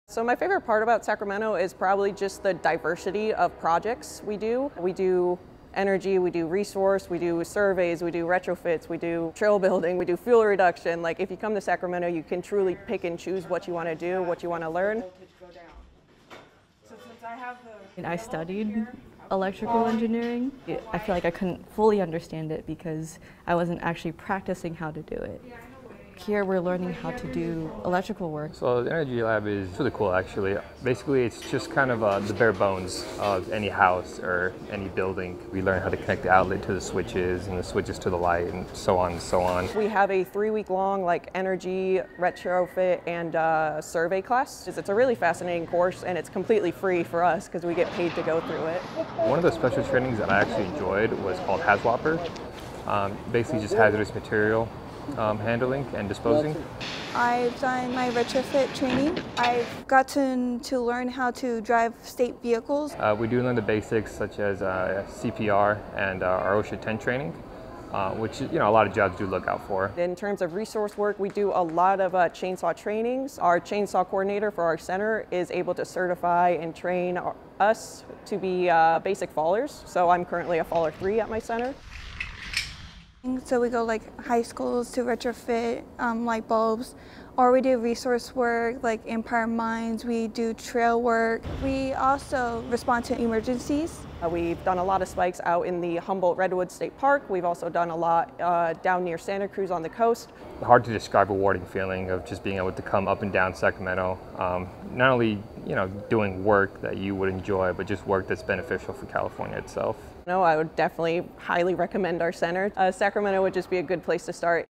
So my favorite part about Sacramento is probably just the diversity of projects we do. We do energy, we do resource, we do surveys, we do retrofits, we do trail building, we do fuel reduction. Like if you come to Sacramento, you can truly pick and choose what you want to do, what you want to learn. I studied electrical engineering. I feel like I couldn't fully understand it because I wasn't actually practicing how to do it. Here we're learning how to do electrical work. So the energy lab is really cool actually. Basically it's just kind of the bare bones of any house or any building. We learn how to connect the outlet to the switches and the switches to the light and so on and so on. We have a 3-week-long energy, retrofit, and survey class. It's a really fascinating course and it's completely free for us because we get paid to go through it. One of the special trainings that I actually enjoyed was called hazwapper. Basically just hazardous material handling and disposing. I've done my retrofit training. I've gotten to learn how to drive state vehicles. We do learn the basics such as CPR and our OSHA 10 training, which a lot of jobs do look out for. In terms of resource work, we do a lot of chainsaw trainings. Our chainsaw coordinator for our center is able to certify and train us to be basic fallers. So I'm currently a faller 3 at my center. So we go high schools to retrofit light bulbs, or we do resource work like Empire Mines, we do trail work. We also respond to emergencies. We've done a lot of spikes out in the Humboldt Redwood State Park. We've also done a lot down near Santa Cruz on the coast. Hard to describe a rewarding feeling of just being able to come up and down Sacramento. Not only doing work that you would enjoy, but just work that's beneficial for California itself. No, I would definitely highly recommend our center. Sacramento would just be a good place to start.